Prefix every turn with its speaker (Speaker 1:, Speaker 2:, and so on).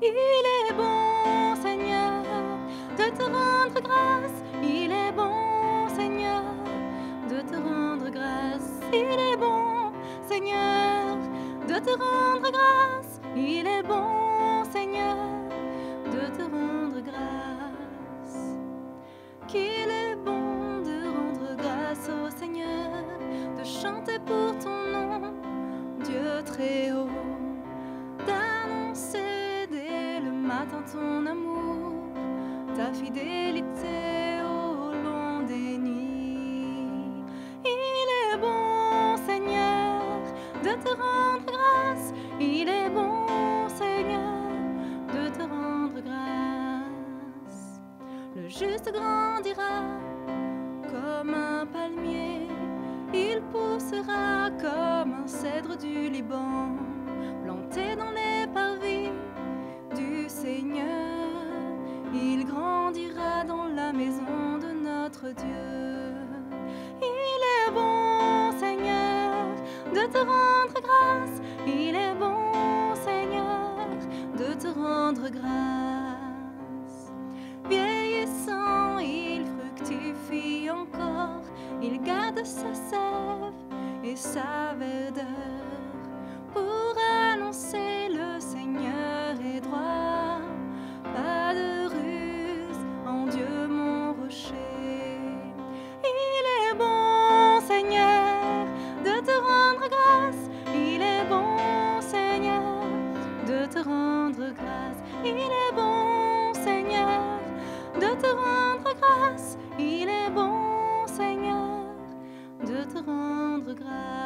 Speaker 1: Il est bon, Seigneur, de te rendre grâce. Il est bon, Seigneur, de te rendre grâce. Il est bon, Seigneur, de te rendre grâce. Il est bon, Seigneur, de te rendre grâce. Qu'il est bon de rendre grâce au Seigneur, de chanter pour ton nom, Dieu très haut, d'annoncer dès le matin ton amour, ta fidélité au long des nuits. Il est bon, Seigneur, de te rendre grâce. Il est bon, Seigneur, de te rendre grâce. Le juste grandira comme un palmier, il poussera comme un cèdre du Liban, planté dans les parvis du Seigneur. Il grandira dans la maison de notre Dieu. Il est bon, Seigneur, de te rendre grâce. Il est bon, Seigneur, de te rendre grâce. Vieillissant, il fructifie encore. Il garde sa sève et sa verdeur pour annoncer le Seigneur est droit. Pas de ruse en Dieu mon rocher. Il est bon, Seigneur, de te rendre grâce. Il est bon, Seigneur, de te rendre grâce. Il est bon, Seigneur, de te rendre grâce. Il est bon, Seigneur, de te rendre grâce.